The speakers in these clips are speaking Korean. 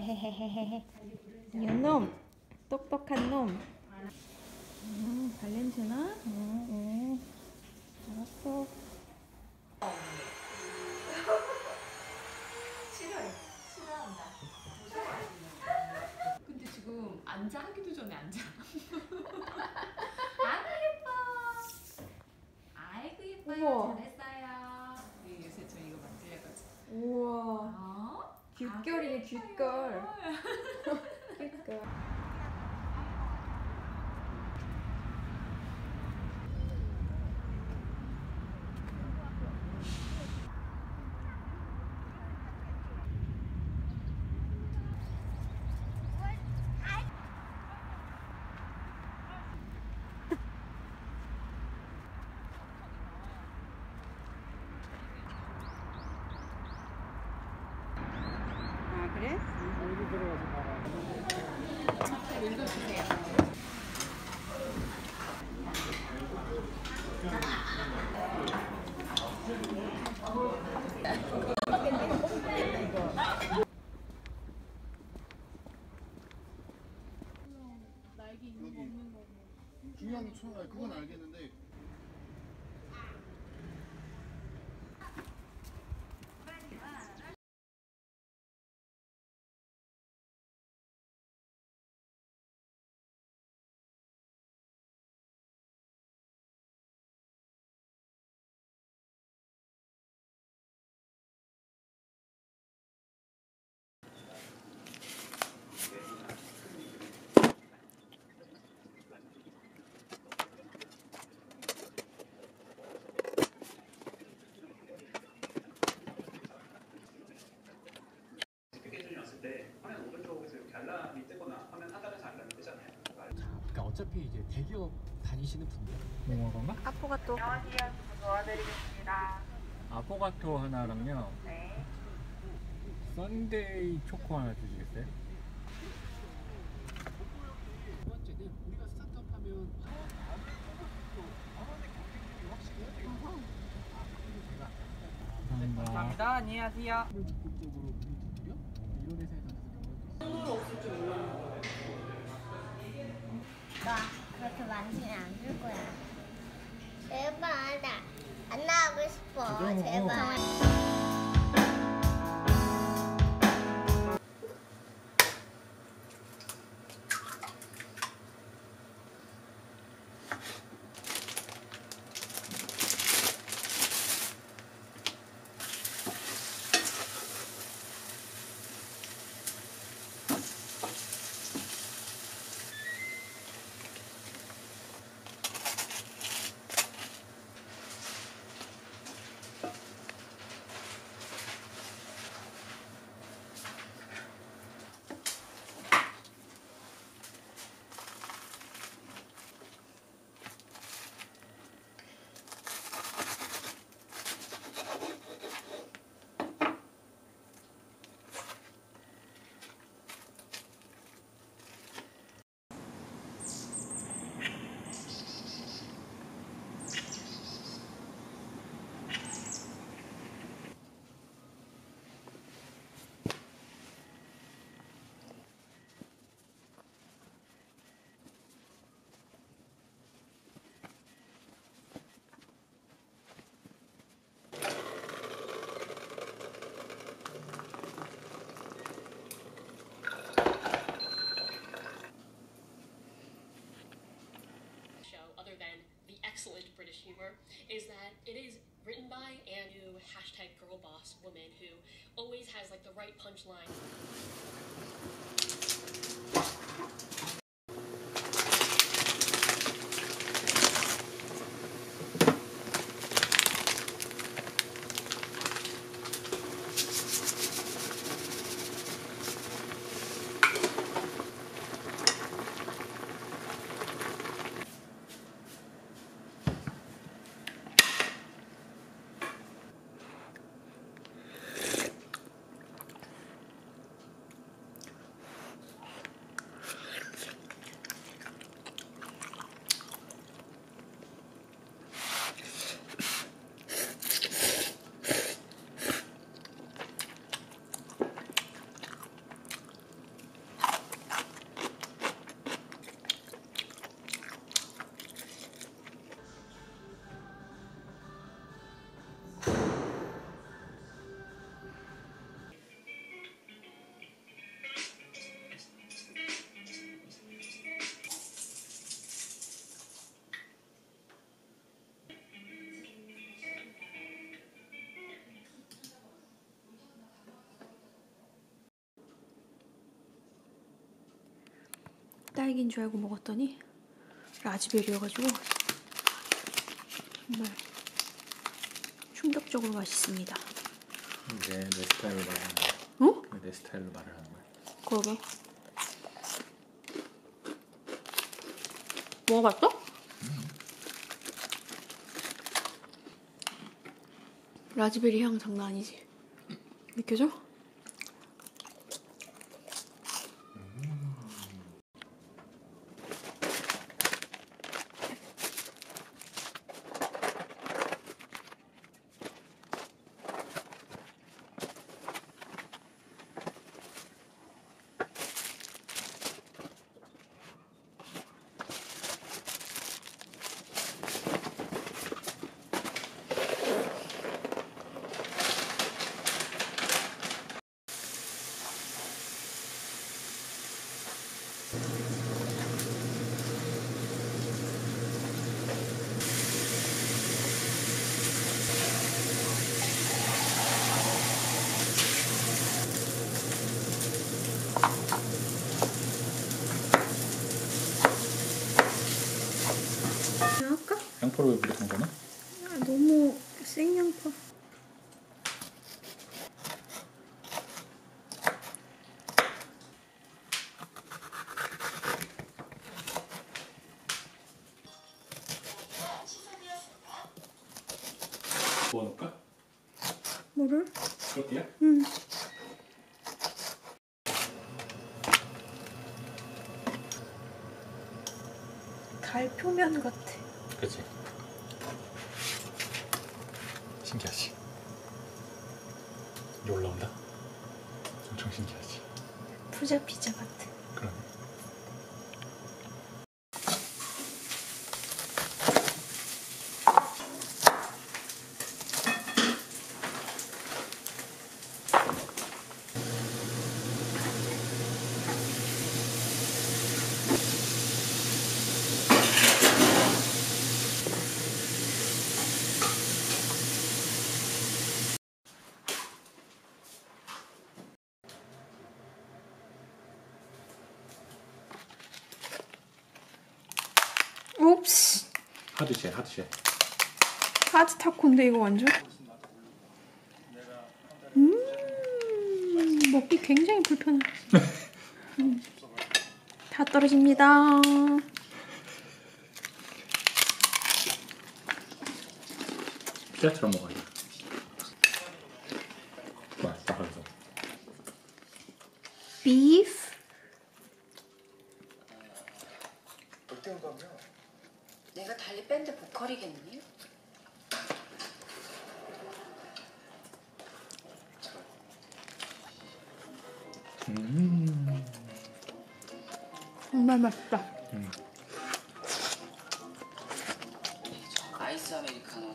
이놈 똑똑한 놈. 발냄새나? 알았어. 싫어해. 싫어한다. 근데 지금 앉아 하기도 전에 앉아. 아이고 예뻐. 아이고 예뻐요. 우와. 잘했어요. 요새 저 이거 만들려가지고. 우와. 귓결이네 귓결. 귓결. 아 그래? 여기 들어가서 봐라. 읽어주세요. 날개 있는 거 없는 거. 중요한 그건 알겠는데. 그러니까 어차피 이제 대기업 다니시는 분들 용어건가? 아포가토. 안녕하세요. 도와드리겠습니다. 아포가토 하나랑요. 네. 썬데이 초코 하나 주시겠어요? 두 번째는 우리가 스타트업 하면 감사합니다. 감사합니다. 안녕하세요. 적극적으로 문의 두드려? 이런 회사에 다녀서 나 그렇게 많지는 않을 거야. 제발 나안 나가고 싶어. 그럼. 제발. Other than the excellent British humor is that it is written by and new hashtag girl boss woman who always has like the right punchline. 딸기인 줄 알고 먹었더니 라즈베리여가지고 정말 충격적으로 맛있습니다. 이제 내 스타일로 말하는 거야. 어? 내 스타일로 말을 하는 거야. 그러게. 먹어봤어? 라즈베리 향 장난 아니지? 느껴져? 할까? 양파를 왜 그렇게 한 거나? 아, 너무 생양파. 뭐 넣을까? 뭐를? 그렇게야? 응. 달 표면 같아. 그렇지. 신기하지? 이게 올라온다? 엄청 신기하지? 푸자 피자 같아. 그러네. 옵스. 하드쉘, 하드쉘. 하드 타코인데 이거 완전. 먹기 굉장히 불편해. 다 떨어집니다. 피자처럼 먹어야 돼. 맛있다, 그래서. 비프. 내가 달리 밴드 보컬이겠니? 정말 맛있다. 아이스 아메리카노.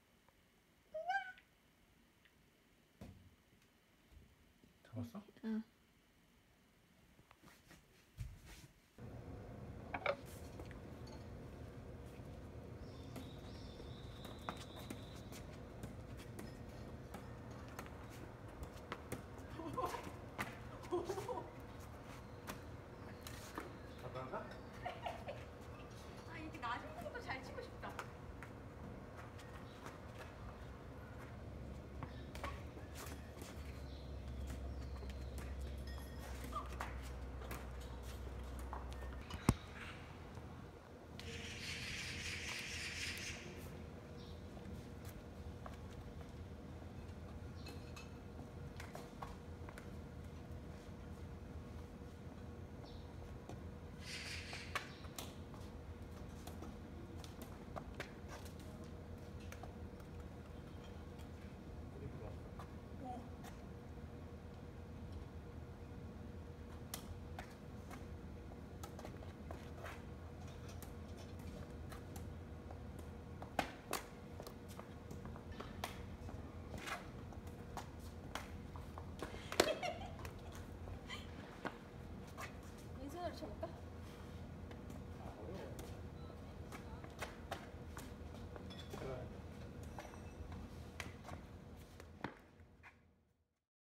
잡았어? 응.